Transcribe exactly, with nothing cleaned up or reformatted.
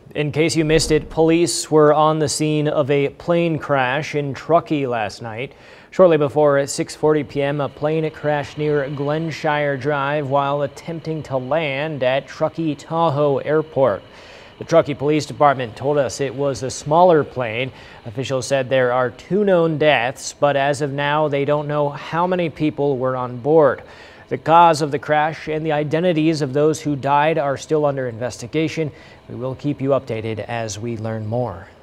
In case you missed it, police were on the scene of a plane crash in Truckee last night. Shortly before six forty p m, a plane crashed near Glenshire Drive while attempting to land at Truckee Tahoe Airport. The Truckee Police Department told us it was a smaller plane. Officials said there are two known deaths, but as of now, they don't know how many people were on board. The cause of the crash and the identities of those who died are still under investigation. We will keep you updated as we learn more.